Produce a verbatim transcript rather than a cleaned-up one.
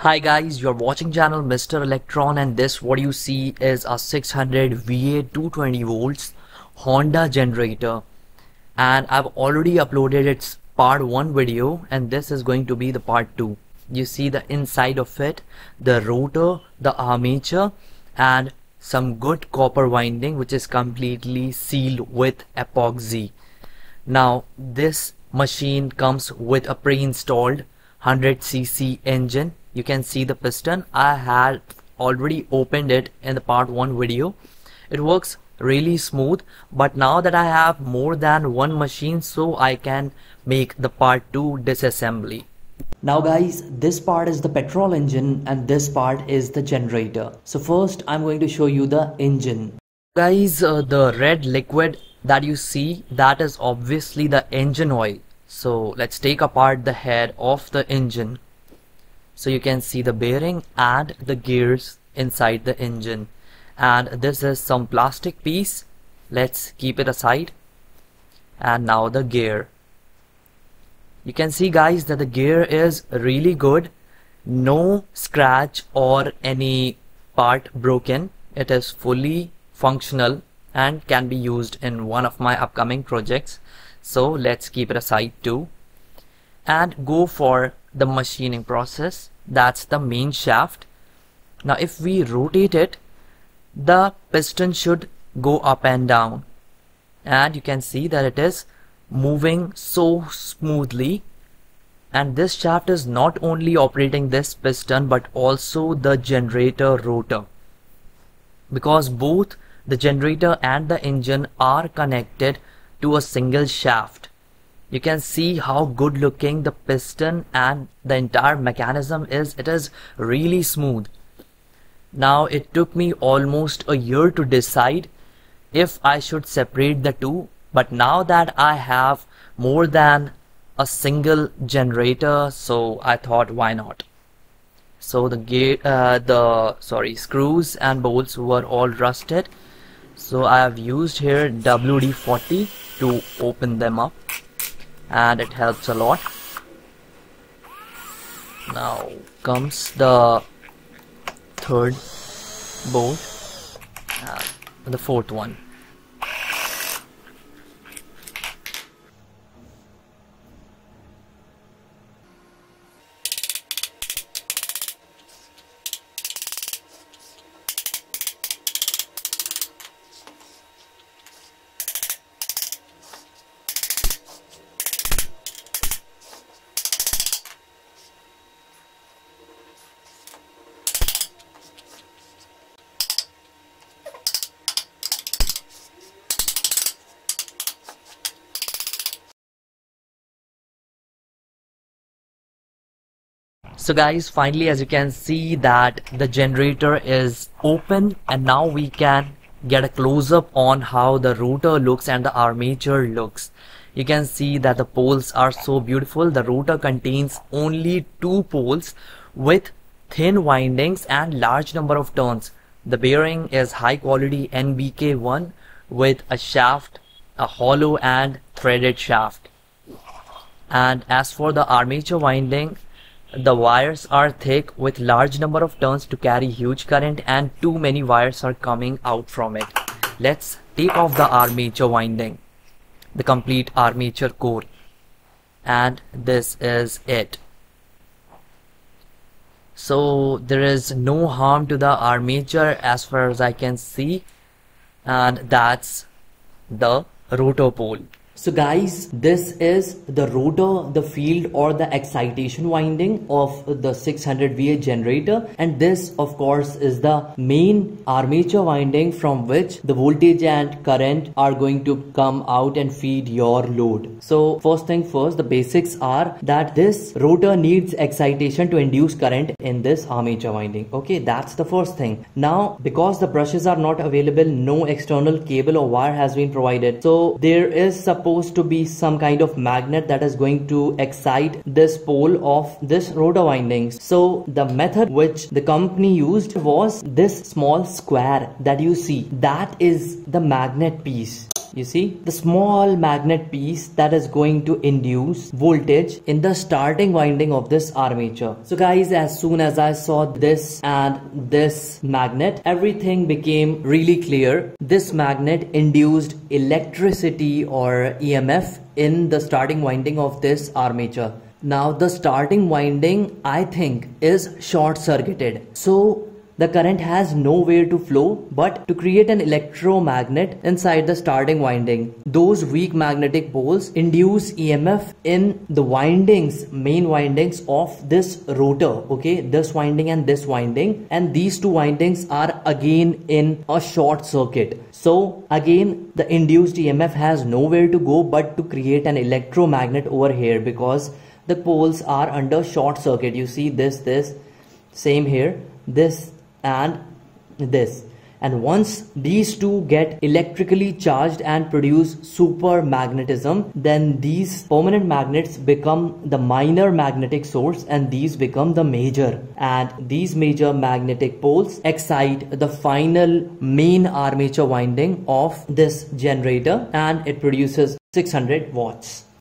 Hi guys, you're watching channel Mister Electron, and this what you see is a six hundred V A two hundred twenty volts Honda generator, and I've already uploaded its part one video, and this is going to be the part two. You see the inside of it, the rotor, the armature, and some good copper winding which is completely sealed with epoxy. Now this machine comes with a pre-installed one hundred C C engine. You can see the piston. I had already opened it in the part one video. It works really smooth, but now that I have more than one machine, so I can make the part two disassembly. Now guys, this part is the petrol engine and this part is the generator. So first I'm going to show you the engine. Guys, uh, the red liquid that you see, that is obviously the engine oil. So let's take apart the head of the engine. So you can see the bearing and the gears inside the engine, and this is some plastic piece. Let's keep it aside. And now the gear. You can see guys that the gear is really good, no scratch or any part broken. It is fully functional and can be used in one of my upcoming projects. So let's keep it aside too and go for the machining process. That's the main shaft. Now if we rotate it, the piston should go up and down, and you can see that it is moving so smoothly. And this shaft is not only operating this piston but also the generator rotor, because both the generator and the engine are connected to a single shaft. You can see how good looking the piston and the entire mechanism is. It is really smooth. Now it took me almost a year to decide if I should separate the two, but now that I have more than a single generator, so I thought why not. So the gear, uh, the sorry screws and bolts were all rusted, so I have used here W D forty to open them up, and it helps a lot. Now comes the third bolt and the fourth one. So guys, finally, as you can see that the generator is open, and now we can get a close-up on how the rotor looks and the armature looks. You can see that the poles are so beautiful. The rotor contains only two poles with thin windings and large number of turns. The bearing is high quality N B K one with a shaft, a hollow and threaded shaft. And as for the armature winding, the wires are thick with large number of turns to carry huge current, and too many wires are coming out from it. Let's take off the armature winding, the complete armature core, and this is it. So there is no harm to the armature as far as I can see, and that's the rotor pole. So guys, this is the rotor, the field or the excitation winding of the six hundred V A generator, and this of course is the main armature winding from which the voltage and current are going to come out and feed your load. So first thing first, the basics are that this rotor needs excitation to induce current in this armature winding. Okay, that's the first thing. Now because the brushes are not available, no external cable or wire has been provided, so there is supposed to be some kind of magnet that is going to excite this pole of this rotor windings. So the method which the company used was this small square that you see. That is the magnet piece. You see the small magnet piece that is going to induce voltage in the starting winding of this armature. So guys, as soon as I saw this and this magnet, everything became really clear. This magnet induced electricity or E M F in the starting winding of this armature. Now the starting winding, I think, is short circuited. So the current has nowhere to flow but to create an electromagnet inside the starting winding. Those weak magnetic poles induce E M F in the windings, main windings of this rotor, okay, this winding and this winding, and these two windings are again in a short circuit. So again the induced E M F has nowhere to go but to create an electromagnet over here, because the poles are under short circuit. You see this, this, same here, this and this, and once these two get electrically charged and produce super magnetism, then these permanent magnets become the minor magnetic source and these become the major, and these major magnetic poles excite the final main armature winding of this generator and it produces six hundred watts.